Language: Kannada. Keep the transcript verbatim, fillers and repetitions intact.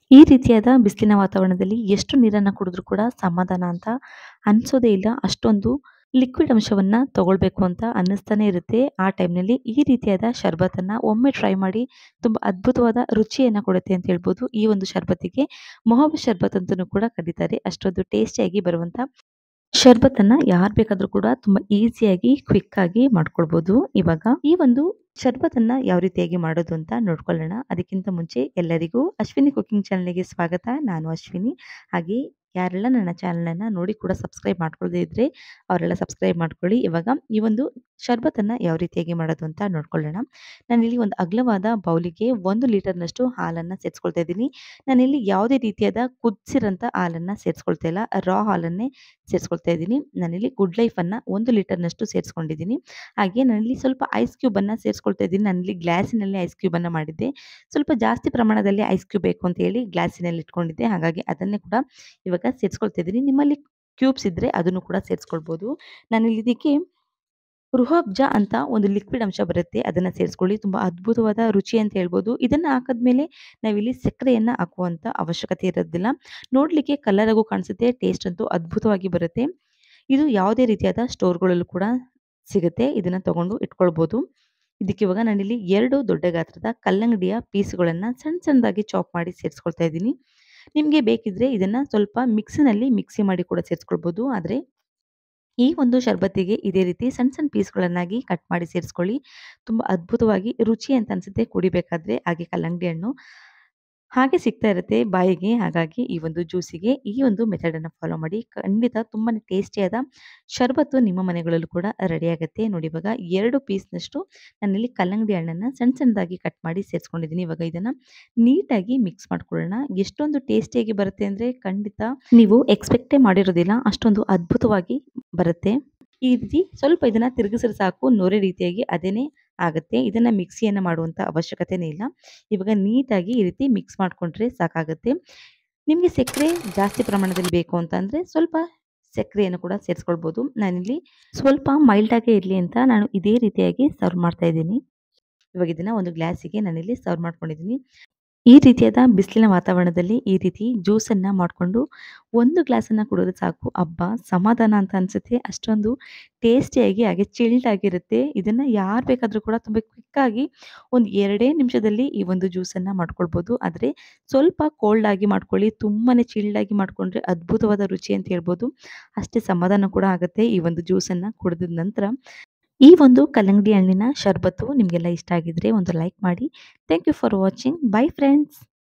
ಈ ರೀತಿಯಾದ ಬಿಸಿಲಿನ ವಾತಾವರಣದಲ್ಲಿ ಎಷ್ಟು ನೀರನ್ನು ಕುಡಿದ್ರೂ ಕೂಡ ಸಮಾಧಾನ ಅಂತ ಅನ್ಸೋದೇ ಇಲ್ಲ. ಅಷ್ಟೊಂದು ಲಿಕ್ವಿಡ್ ಅಂಶವನ್ನ ತಗೊಳ್ಬೇಕು ಅಂತ ಅನ್ನಿಸ್ತಾನೆ ಇರುತ್ತೆ. ಆ ಟೈಮ್‌ನಲ್ಲಿ ಈ ರೀತಿಯಾದ ಶರ್ಬತ್ತನ್ನ ಒಮ್ಮೆ ಟ್ರೈ ಮಾಡಿ. ತುಂಬಾ ಅದ್ಭುತವಾದ ರುಚಿಯನ್ನ ಕೊಡುತ್ತೆ ಅಂತ ಹೇಳ್ಬೋದು. ಈ ಒಂದು ಶರ್ಬತ್ತಿಗೆ ಮೊಹಬ್ಬತ್ ಶರ್ಬತ್ ಅಂತನೂ ಕೂಡ ಕರೀತಾರೆ. ಅಷ್ಟೊಂದು ಟೇಸ್ಟಿಯಾಗಿ ಬರುವಂತ ಶರ್ಬತ್ತನ್ನ ಯಾರು ಬೇಕಾದ್ರೂ ಕೂಡ ತುಂಬಾ ಈಸಿಯಾಗಿ ಕ್ವಿಕ್ ಆಗಿ ಮಾಡ್ಕೊಳ್ಬೋದು. ಇವಾಗ ಈ ಒಂದು ಶರ್ಬತ್ತನ್ನ ಯಾವ ರೀತಿಯಾಗಿ ಮಾಡೋದು ಅಂತ ನೋಡ್ಕೊಳ್ಳೋಣ. ಅದಕ್ಕಿಂತ ಮುಂಚೆ ಎಲ್ಲರಿಗೂ ಅಶ್ವಿನಿ ಕುಕಿಂಗ್ ಚಾನಲ್‌ಗೆ ಸ್ವಾಗತ. ನಾನು ಅಶ್ವಿನಿ. ಹಾಗೆ ಯಾರೆಲ್ಲ ನನ್ನ ಚಾನಲನ್ನ ನೋಡಿ ಕೂಡ ಸಬ್ಸ್ಕ್ರೈಬ್ ಮಾಡ್ಕೊಳ್ಳದೇ ಇದ್ರೆ ಅವರೆಲ್ಲ ಸಬ್ಸ್ಕ್ರೈಬ್ ಮಾಡ್ಕೊಳ್ಳಿ. ಇವಾಗ ಈ ಒಂದು ಶರ್ಬತ್ತನ್ನ ಯಾವ ರೀತಿಯಾಗಿ ಮಾಡೋದು ಅಂತ ನೋಡ್ಕೊಳ್ಳೋಣ. ನಾನಿಲ್ಲಿ ಒಂದು ಅಗಲವಾದ ಬೌಲಿಗೆ ಒಂದು ಲೀಟರ್‌ನಷ್ಟು ಹಾಲನ್ನ ಸೇರಿಸ್ಕೊಳ್ತಾ ಇದ್ದೀನಿ. ನಾನಿಲ್ಲಿ ಯಾವುದೇ ರೀತಿಯಾದ ಕುದಿಸಿರೋಂಥ ಹಾಲನ್ನ ಸೇರಿಸ್ಕೊಳ್ತಾ ಇಲ್ಲ. ರಾ ಹಾಲನ್ನೇ ಸೇರಿಸ್ಕೊಳ್ತಾ ಇದ್ದೀನಿ. ನಾನಿಲ್ಲಿ ಗುಡ್ ಲೈಫನ್ನ ಒಂದು ಲೀಟರ್‌ನಷ್ಟು ಸೇರಿಸ್ಕೊಂಡಿದ್ದೀನಿ. ಹಾಗೆ ನಾನಿಲ್ಲಿ ಸ್ವಲ್ಪ ಐಸ್ ಕ್ಯೂಬನ್ನ ಸೇರಿಸ್ಕೊಳ್ತಾ ಇದ್ದೀನಿ. ನಾನಿಲ್ಲಿ ಗ್ಲಾಸಿನಲ್ಲಿ ಐಸ್ ಕ್ಯೂಬನ್ನ ಮಾಡಿದ್ದೆ. ಸ್ವಲ್ಪ ಜಾಸ್ತಿ ಪ್ರಮಾಣದಲ್ಲಿ ಐಸ್ ಕ್ಯೂಬ್ ಬೇಕು ಅಂತ ಹೇಳಿ ಗ್ಲಾಸಿನಲ್ಲಿ ಇಟ್ಕೊಂಡಿದ್ದೆ. ಹಾಗಾಗಿ ಅದನ್ನೇ ಕೂಡ ಇವಾಗ ಸೇರಿಸ್ಕೊಳ್ತಾ ಇದ್ದೀನಿ. ನಿಮ್ಮಲ್ಲಿ ಕ್ಯೂಬ್ಸ್ ಇದ್ರೆ ಅದನ್ನು ಕೂಡ ಸೇರಿಸ್ಕೊಳ್ಬೋದು. ನಾನಿಲ್ಲಿ ಇದಕ್ಕೆ ರುಹಬ್ಜಾ ಅಂತ ಒಂದು ಲಿಕ್ವಿಡ್ ಅಂಶ ಬರುತ್ತೆ. ಅದನ್ನ ಸೇರಿಸ್ಕೊಳ್ಳಿ. ತುಂಬಾ ಅದ್ಭುತವಾದ ರುಚಿ ಅಂತ ಹೇಳ್ಬೋದು. ಇದನ್ನ ಹಾಕಿದ್ಮೇಲೆ ನಾವಿಲ್ಲಿ ಸಕ್ಕರೆಯನ್ನ ಹಾಕುವಂತ ಅವಶ್ಯಕತೆ ಇರೋದಿಲ್ಲ. ನೋಡ್ಲಿಕ್ಕೆ ಕಲರ್ ಆಗೂ ಕಾಣಿಸುತ್ತೆ. ಟೇಸ್ಟ್ ಅಂತೂ ಅದ್ಭುತವಾಗಿ ಬರುತ್ತೆ. ಇದು ಯಾವುದೇ ರೀತಿಯಾದ ಸ್ಟೋರ್‌ಗಳಲ್ಲೂ ಕೂಡ ಸಿಗುತ್ತೆ. ಇದನ್ನ ತಗೊಂಡು ಇಟ್ಕೊಳ್ಬೋದು. ಇದಕ್ಕೆ ಇವಾಗ ನಾನಿಲ್ಲಿ ಎರಡು ದೊಡ್ಡ ಗಾತ್ರದ ಕಲ್ಲಂಗಡಿಯ ಪೀಸ್‌ಗಳನ್ನ ಸಣ್ಣ ಸಣ್ಣದಾಗಿ ಚಾಪ್ ಮಾಡಿ ಸೇರಿಸ್ಕೊಳ್ತಾ ಇದ್ದೀನಿ. ನಿಮ್ಗೆ ಬೇಕಿದ್ರೆ ಇದನ್ನ ಸ್ವಲ್ಪ ಮಿಕ್ಸಿನಲ್ಲಿ ಮಿಕ್ಸಿ ಮಾಡಿ ಕೂಡ ಸೇರಿಸ್ಕೊಳ್ಬೋದು. ಆದ್ರೆ ಈ ಒಂದು ಶರ್ಬತ್ತಿಗೆ ಇದೇ ರೀತಿ ಸಣ್ಣ ಸಣ್ಣ ಪೀಸ್‌ಗಳನ್ನಾಗಿ ಕಟ್ ಮಾಡಿ ಸೇರಿಸ್ಕೊಳ್ಳಿ. ತುಂಬಾ ಅದ್ಭುತವಾಗಿ ರುಚಿ ಅಂತ ಅನ್ಸುತ್ತೆ ಕುಡಿಬೇಕಾದ್ರೆ. ಹಾಗೆ ಕಲ್ಲಂಗಡಿ ಹಣ್ಣು ಹಾಗೆ ಸಿಗ್ತಾ ಇರುತ್ತೆ ಬಾಯಿಗೆ. ಹಾಗಾಗಿ ಈ ಒಂದು ಜ್ಯೂಸಿಗೆ ಈ ಒಂದು ಮೆಥಡ್ ಅನ್ನ ಫಾಲೋ ಮಾಡಿ. ಖಂಡಿತ ತುಂಬಾನೇ ಟೇಸ್ಟಿಯಾದ ಶರ್ಬತ್ತು ನಿಮ್ಮ ಮನೆಗಳಲ್ಲೂ ಕೂಡ ರೆಡಿ ಆಗುತ್ತೆ. ನೋಡಿ ಇವಾಗ ಎರಡು ಪೀಸ್‌ನಷ್ಟು ನಾನಿಲ್ಲಿ ಕಲ್ಲಂಗಡಿ ಹಣ್ಣನ್ನ ಸಣ್ಣ ಸಣ್ಣದಾಗಿ ಕಟ್ ಮಾಡಿ ಸೇರಿಸ್ಕೊಂಡಿದ್ದೀನಿ. ಇವಾಗ ಇದನ್ನ ನೀಟಾಗಿ ಮಿಕ್ಸ್ ಮಾಡ್ಕೊಳ್ಳೋಣ. ಎಷ್ಟೊಂದು ಟೇಸ್ಟಿಯಾಗಿ ಬರುತ್ತೆ ಅಂದ್ರೆ ಖಂಡಿತ ನೀವು ಎಕ್ಸ್ಪೆಕ್ಟೇ ಮಾಡಿರೋದಿಲ್ಲ. ಅಷ್ಟೊಂದು ಅದ್ಭುತವಾಗಿ ಬರುತ್ತೆ. ಈ ರೀತಿ ಸ್ವಲ್ಪ ಇದನ್ನ ತಿರುಗಿಸಿದ್ರೆ ಸಾಕು ನೊರೆ ರೀತಿಯಾಗಿ ಅದೇನೇ ಆಗುತ್ತೆ. ಇದನ್ನ ಮಿಕ್ಸಿಯನ್ನ ಮಾಡುವಂತ ಅವಶ್ಯಕತೆನೇ ಇಲ್ಲ. ಇವಾಗ ನೀಟಾಗಿ ಈ ರೀತಿ ಮಿಕ್ಸ್ ಮಾಡ್ಕೊಂಡ್ರೆ ಸಾಕಾಗುತ್ತೆ. ನಿಮ್ಗೆ ಸಕ್ಕರೆ ಜಾಸ್ತಿ ಪ್ರಮಾಣದಲ್ಲಿ ಬೇಕು ಅಂತಂದ್ರೆ ಸ್ವಲ್ಪ ಸಕ್ಕರೆಯನ್ನು ಕೂಡ ಸೇರಿಸ್ಕೊಳ್ಬೋದು. ನಾನಿಲ್ಲಿ ಸ್ವಲ್ಪ ಮೈಲ್ಡ್ ಆಗೇ ಇರ್ಲಿ ಅಂತ ನಾನು ಇದೇ ರೀತಿಯಾಗಿ ಸರ್ವ್ ಮಾಡ್ತಾ ಇದ್ದೀನಿ. ಇವಾಗ ಇದನ್ನ ಒಂದು ಗ್ಲಾಸಿಗೆ ನಾನಿಲ್ಲಿ ಸರ್ವ್ ಮಾಡ್ಕೊಂಡಿದ್ದೀನಿ. ಈ ರೀತಿಯಾದ ಬಿಸಿಲಿನ ವಾತಾವರಣದಲ್ಲಿ ಈ ರೀತಿ ಜ್ಯೂಸನ್ನ ಮಾಡಿಕೊಂಡು ಒಂದು ಗ್ಲಾಸನ್ನ ಕುಡಿದ್ರೆ ಸಾಕು. ಅಬ್ಬಾ! ಸಮಾಧಾನ ಅಂತ ಅನ್ಸುತ್ತೆ. ಅಷ್ಟೊಂದು ಟೇಸ್ಟಿಯಾಗಿ ಹಾಗೆ ಚಿಲ್ಡ್ ಆಗಿರುತ್ತೆ. ಇದನ್ನ ಯಾರು ಬೇಕಾದ್ರೂ ಕೂಡ ತುಂಬ ಕ್ವಿಕ್ ಆಗಿ ಒಂದು ಎರಡೇ ನಿಮಿಷದಲ್ಲಿ ಈ ಒಂದು ಜ್ಯೂಸನ್ನ ಮಾಡ್ಕೊಳ್ಬೋದು. ಆದ್ರೆ ಸ್ವಲ್ಪ ಕೋಲ್ಡ್ ಆಗಿ ಮಾಡ್ಕೊಳ್ಳಿ. ತುಂಬಾನೇ ಚಿಲ್ಡ್ ಆಗಿ ಮಾಡ್ಕೊಂಡ್ರೆ ಅದ್ಭುತವಾದ ರುಚಿ ಅಂತ ಹೇಳ್ಬೋದು. ಅಷ್ಟೇ ಸಮಾಧಾನ ಕೂಡ ಆಗುತ್ತೆ ಈ ಒಂದು ಜ್ಯೂಸನ್ನ ಕುಡಿದ ನಂತರ. ಈ ಒಂದು ಕಲ್ಲಂಗಡಿ ಹಣ್ಣಿನ ಶರ್ಬತ್ತು ನಿಮಗೆಲ್ಲ ಇಷ್ಟ ಆಗಿದ್ರೆ ಒಂದು ಲೈಕ್ ಮಾಡಿ. Thank you for watching. Bye friends.